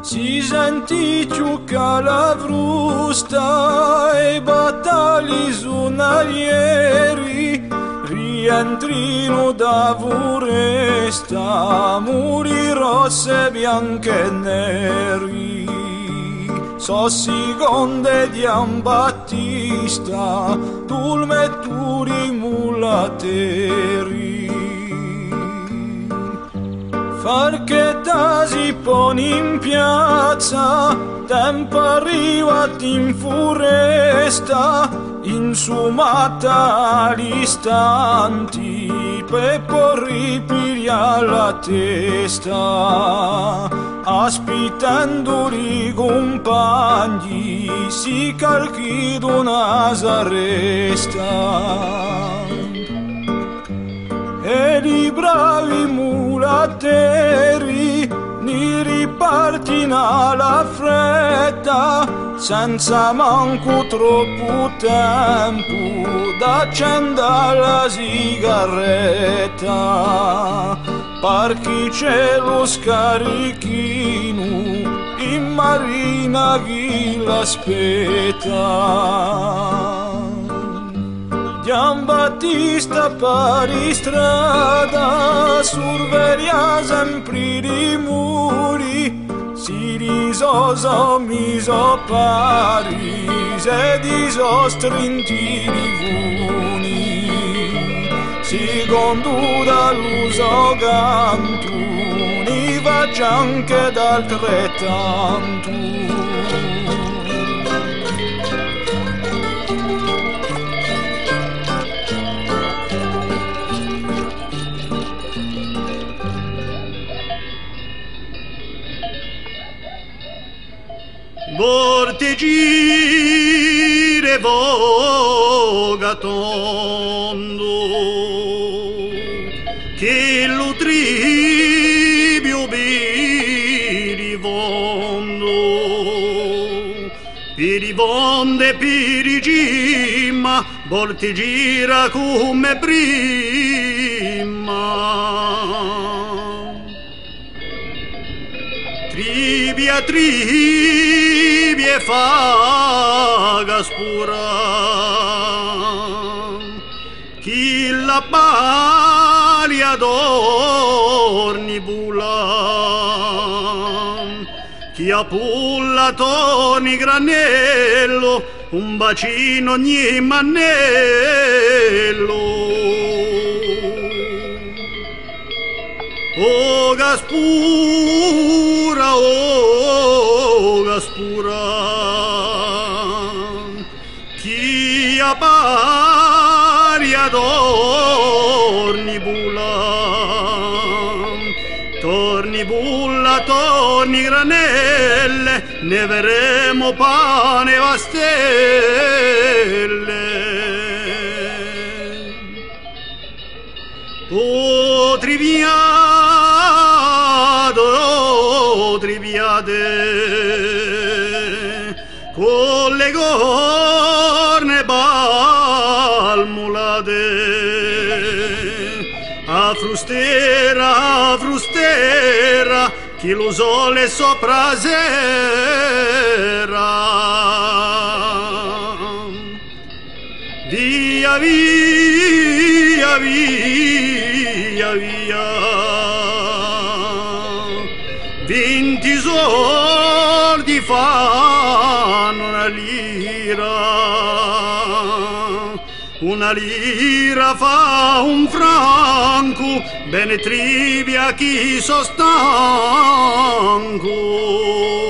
si sentì ciucca la frusta e battagli giornalieri, rientrino da foresta, muri rosse, bianche e neri. So seconde di Battista, tulmetturi mulateri. Farchetta si pone in piazza, tempo arrivati in foresta, insumata agli istanti, per poi ripiglia la testa. Aspettando i compagni, si calchi d'una s'arresta. E i bravi mulateri ni ripartino alla fretta, senza manco troppo tempo d'accendere la sigaretta, perché c'è lo scarichino in marina chi l'aspetta. Giambattista pari strada, sorveglia sempre di muri, si risosa miso pari, se disostrinti di vuni, secondo dall'uso canto, ni faccia anche d'altrettanto. Vortigire vogatondo, che lo tribio pirivondo e pirigimma, vortigira come prima. Tribia faga spura, chi la palia dorni bula, chi a pulla torni granello, un bacino ogni mannello. Oh Gaspura, chi a paria torni bulla, torni granelle, ne verremo pane e stelle. Oh triviade, con le corne balmulate, a frustera, chi lo sole sopra sera. Via, via, via, via, 20 soldi fanno una lira fa un franco, bene trivia chi so stanco.